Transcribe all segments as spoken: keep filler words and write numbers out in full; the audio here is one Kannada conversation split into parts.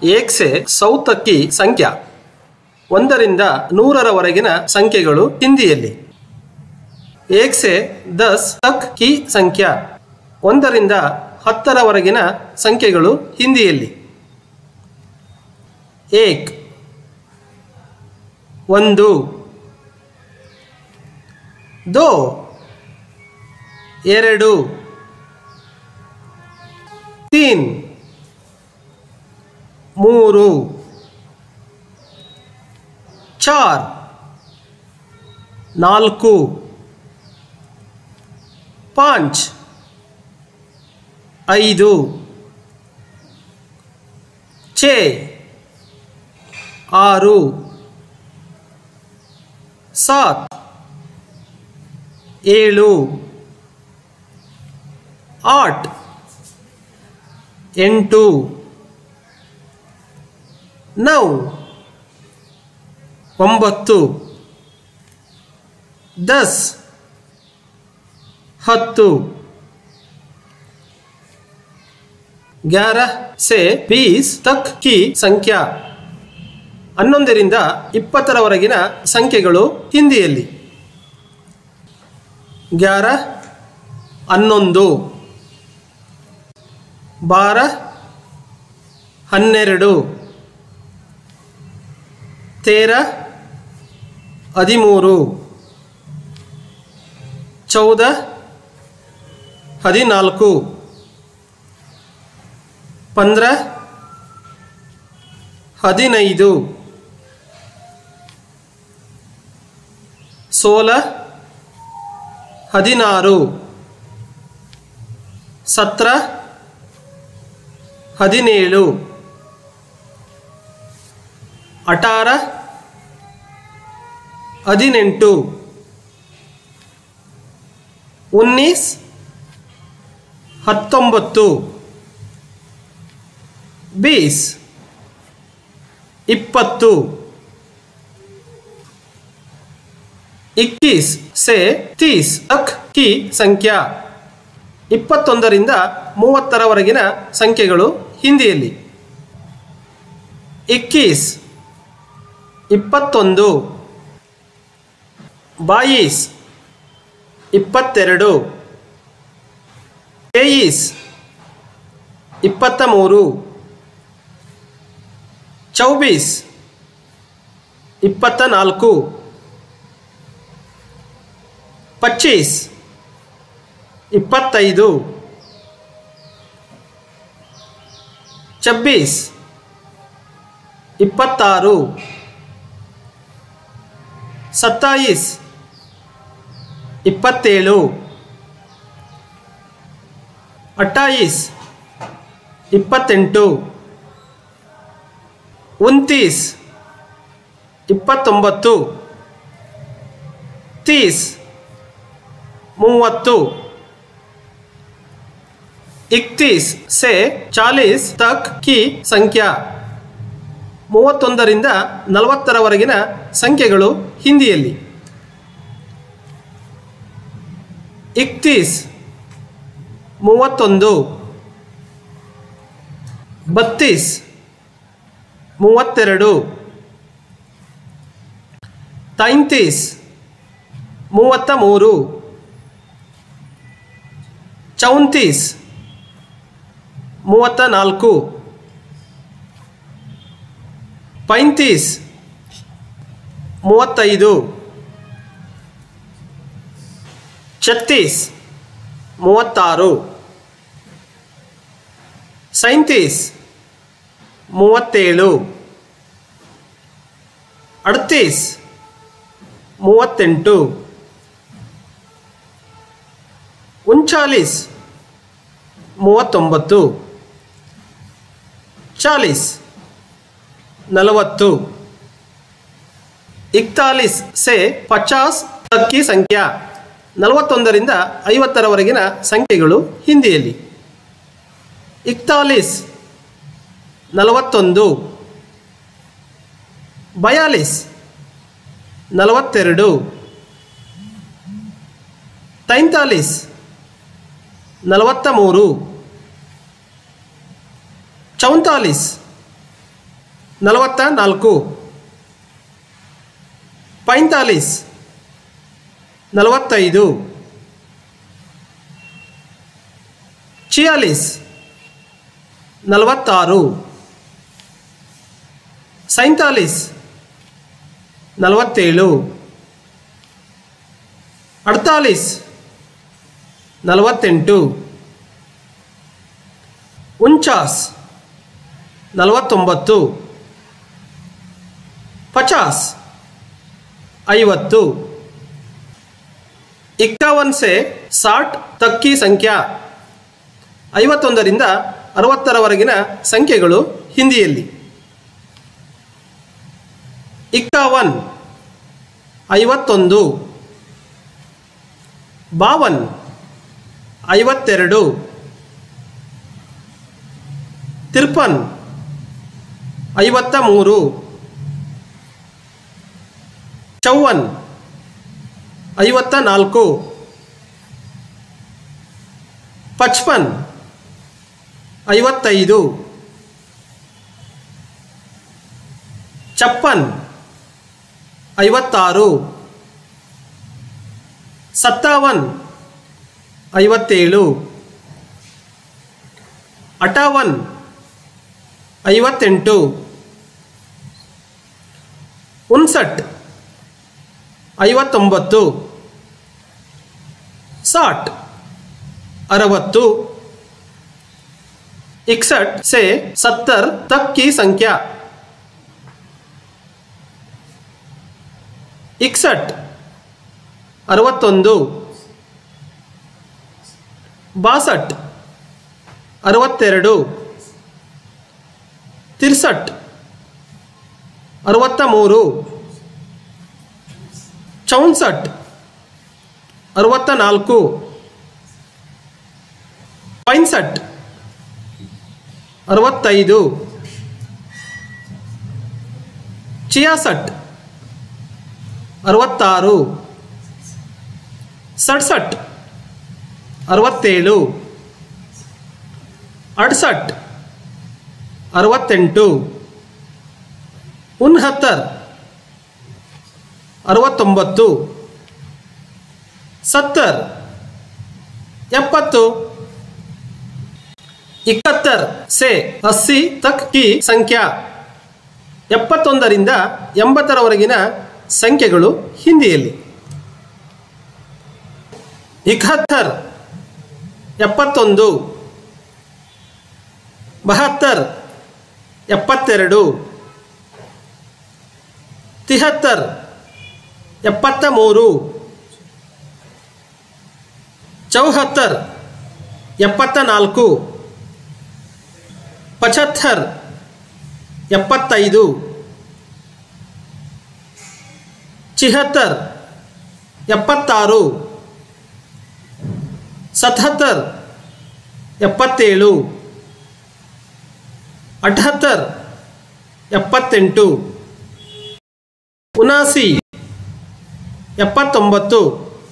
एक से सौ तक की संख्या ಒಂದರಿಂದ ನೂರರವರೆಗಿನ ಸಂಖ್ಯೆಗಳು ಹಿಂದಿಯಲ್ಲಿ एक से दस तक की ಸಂಖ್ಯಾ ಒಂದರಿಂದ ಹತ್ತರವರೆಗಿನ ಸಂಖ್ಯೆಗಳು ಹಿಂದಿಯಲ್ಲಿ एक ಒಂದು दो ಎರಡು तीन ಮೂರು चार नाल्कु पांच ಐದು छे आरु सात ಏಳು आठ ಎಂಟು नौ ಒಂಬತ್ತು दस ಹತ್ತು ग्यारह से बीस तक की संख्या ಹನ್ನೊಂದರಿಂದ ಇಪ್ಪತ್ತರವರೆಗಿನ ಸಂಖ್ಯೆಗಳು ಹಿಂದಿಯಲ್ಲಿ ग्यारह ಹನ್ನೊಂದು बारह ಹನ್ನೆರಡು तेरह ಹದಿಮೂರು चौदह ಹದಿನಾಲ್ಕು पंद्रह ಹದಿನೈದು सोलह ಹದಿನಾರು सत्रह ಹದಿನೇಳು अठारह ಹದಿನೆಂಟು उन्नीस ಹತ್ತೊಂಬತ್ತು बीस इप्पत्तु इक्कीस से तीस तक की संख्या ಇಪ್ಪತ್ತೊಂದರಿಂದ ಮೂವತ್ತರವರೆಗಿನ ಸಂಖ್ಯೆಗಳು ಹಿಂದಿಯಲ್ಲಿ इक्कीस ಇಪ್ಪತ್ತೊಂದು बाईस ಇಪ್ಪತ್ತೆರಡು तेईस ಇಪ್ಪತ್ತ ಮೂರು चौबीस ಇಪ್ಪತ್ತ ನಾಲ್ಕು पच्चीस ಇಪ್ಪತ್ತೈದು छब्बीस ಇಪ್ಪತ್ತಾರು सत्ताईस ಇಪ್ಪತ್ತೇಳು अट्ठाईस ಇಪ್ಪತ್ತೆಂಟು उनतीस ಇಪ್ಪತ್ತೊಂಬತ್ತು तीस ಮೂವತ್ತು इकतीस से चालीस तक की संख्या ಮೂವತ್ತೊಂದರಿಂದ ನಲವತ್ತರವರೆಗಿನ ಸಂಖ್ಯೆಗಳು ಹಿಂದಿಯಲ್ಲಿ इकतीस ಮೂವತ್ತೊಂದು बत्तीस ಮೂವತ್ತೆರಡು तैंतीस ಮೂವತ್ತ ಮೂರು चौंतीस ಮೂವತ್ತ ನಾಲ್ಕು पैंतीस ಮೂವತ್ತೈದು छत्तीस ಮೂವತ್ತಾರು सैंतीस ಮೂವತ್ತೇಳು अड़तीस ಮೂವತ್ತೆಂಟು उनचालीस ಮೂವತ್ತೊಂಬತ್ತು चालीस नलवत्तु इकतालीस से पचास तक की संख्या ನಲವತ್ತೊಂದರಿಂದ ಐವತ್ತರವರೆಗಿನ ಸಂಖ್ಯೆಗಳು ಹಿಂದಿಯಲ್ಲಿ इकतालीस ನಲವತ್ತೊಂದು बयालीस ನಲವತ್ತೆರಡು तैंतालीस ನಲವತ್ತ ಮೂರು चौंतालीस ನಲವತ್ತ ನಾಲ್ಕು. ಪೈಂತಾಲಿಸ್ ನಲವತ್ತೈದು. ಚಿಯಾಲಿಸ್ ನಲವತ್ತಾರು. ಸೈಂತಾಲಿಸ್ ನಲವತ್ತೇಳು. ಅಡ್ತಾಲಿಸ್ ನಲವತ್ತೆಂಟು. ಉಂಚಾಸ್ ನಲವತ್ತೊಂಬತ್ತು. ಪಚಾಸ್ ಐವತ್ತು. इक्यावन से साठ तक की संख्या ಐವತ್ತೊಂದರಿಂದ ಅರವತ್ತರವರೆಗಿನ ಸಂಖ್ಯೆಗಳು ಹಿಂದಿಯಲ್ಲಿ. ಇಕ್ಕಾವನ್ ಐವತ್ತೊಂದು. ಬಾವನ್ ಐವತ್ತೆರಡು. ತಿರ್ಪನ್ ಐವತ್ತ ಮೂರು. ಚೌವನ್ ಐವತ್ತ ನಾಲ್ಕು. ಪಚ್ಪನ್ ಐವತ್ತೈದು. ಚಪ್ಪನ್ ಐವತ್ತಾರು. ಸತ್ತಾವನ್ ಐವತ್ತೇಳು. ಅಟಾವನ್ ಐವತ್ತೆಂಟು. ಉನ್ಸಟ್ ಐವತ್ತೊಂಬತ್ತು. साठ अरवत्तु. इकसठ से सत्तर तक की संख्या इकसठ अरवत्तೊಂದು. ಬಾಸಟ್ ಅರವತ್ತೆರಡು. ತಿರ್ಸಟ್ ಅರವತ್ತ ಮೂರು. ಚೌನ್ಸಟ್ ಅರವತ್ತ ನಾಲ್ಕು. ಪೈನ್ಸಟ್ ಅರವತ್ತೈದು. ಚಿಯಾಸಟ್ ಅರವತ್ತಾರು. ಸಡ್ಸಟ್ ಅರವತ್ತೇಳು. ಅಡ್ಸಟ್ ಅರವತ್ತೆಂಟು. ಉನ್ಹತ್ತರ್ ಅರವತ್ತೊಂಬತ್ತು. सत्तर एप्पत्तु. इकहत्तर से अस्सी तक की संख्या ಎಪ್ಪತ್ತೊಂದರಿಂದ ಎಂಬತ್ತರವರೆಗಿನ ಸಂಖ್ಯೆಗಳು ಹಿಂದಿಯಲ್ಲಿ. ಇಕಹತ್ತರ್ ಎಪ್ಪತ್ತೊಂದು. ಬಹತ್ತರ್ ಎಪ್ಪತ್ತೆರಡು. ತಿಹತ್ತರ್ ಎಪ್ಪತ್ತ ಮೂರು. ಚೌಹತ್ತರ್ ಎಪ್ಪತ್ತ ನಾಲ್ಕು. ಪಚಹತ್ತರ್ ಎಪ್ಪತ್ತೈದು. ಚಿಹತ್ತರ್ ಎಪ್ಪತ್ತಾರು. ಸತಹತ್ತರ್ ಎಪ್ಪತ್ತೇಳು. ಅಠಹತ್ತರ್ ಎಪ್ಪತ್ತೆಂಟು. ಉನಾಸಿ ಎಪ್ಪತ್ತೊಂಬತ್ತು.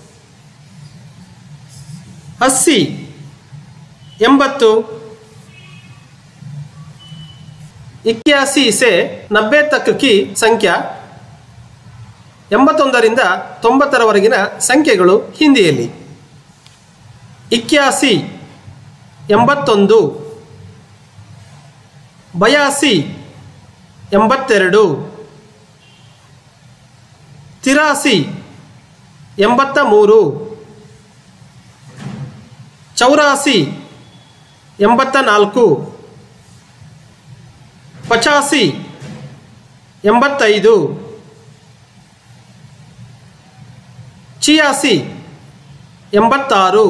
अस्सी ಎಂಬತ್ತು. इक्यासी से नब्बे तक की संख्या ಎಂಬತ್ತೊಂದರಿಂದ ತೊಂಬತ್ತರವರೆಗಿನ ಸಂಖ್ಯೆಗಳು ಹಿಂದಿಯಲ್ಲಿ. ಇಕ್ಯಾಸಿ ಎಂಬತ್ತೊಂದು. ಬಯಾಸಿ ಎಂಬತ್ತೆರಡು. ತಿರಾಸಿ ಎಂಬತ್ತ ಮೂರು. ಚೌರಾಸಿ ಎಂಬತ್ತ ನಾಲ್ಕು. ಪಚಾಸಿ ಎಂಬತ್ತೈದು. ಚಿಯಾಸಿ ಎಂಬತ್ತಾರು.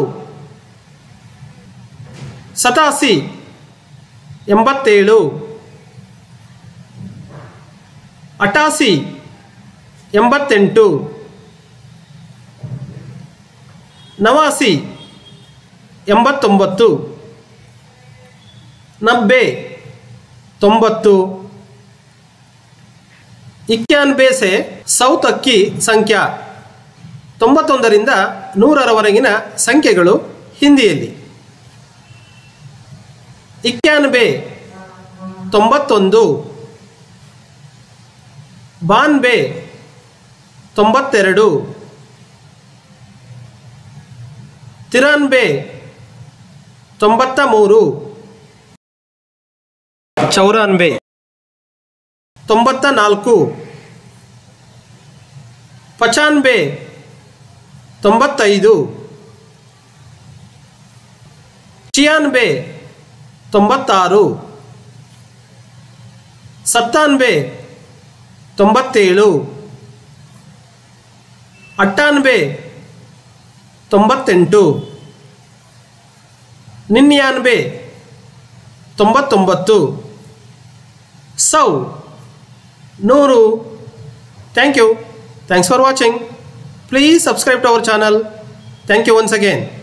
ಸತಾಸಿ ಎಂಬತ್ತೇಳು. ಅಟಾಸಿ ಎಂಬತ್ತೆಂಟು. ನವಾಸಿ ಎಂಬತ್ತೊಂಬತ್ತು. ನಬ್ಬೆ ತೊಂಬತ್ತು. इक्यानवे से सौ तक की संख्या ತೊಂಬತ್ತೊಂದರಿಂದ ನೂರರವರೆಗಿನ ಸಂಖ್ಯೆಗಳು ಹಿಂದಿಯಲ್ಲಿ. ಇಕ್ಯಾನವೆ ತೊಂಬತ್ತೊಂದು. ಬಾನ್ಬೆ ತೊಂಬತ್ತೆರಡು, ತಿರಾನ್ಬೆ ತೊಂಬತ್ತ ಮೂರು, ಚೌರಾನ್ಬೆ ತೊಂಬತ್ತ ನಾಲ್ಕು, ಪಚಾನ್ಬೆ ತೊಂಬತ್ತೈದು, ಚಿಯಾನ್ಬೆ ತೊಂಬತ್ತಾರು, ಸತ್ತಾನ್ಬೆ ತೊಂಬತ್ತೇಳು, ಅಟ್ಟಾನ್ಬೆ ತೊಂಬತ್ತೆಂಟು, ನಿನ್ಯಾನ್ಬೆ ತೊಂಬತ್ತೊಂಬತ್ತು, ಸೌ ನೂರು. Thank you. Thanks for watching. Please subscribe to our channel. Thank you once again.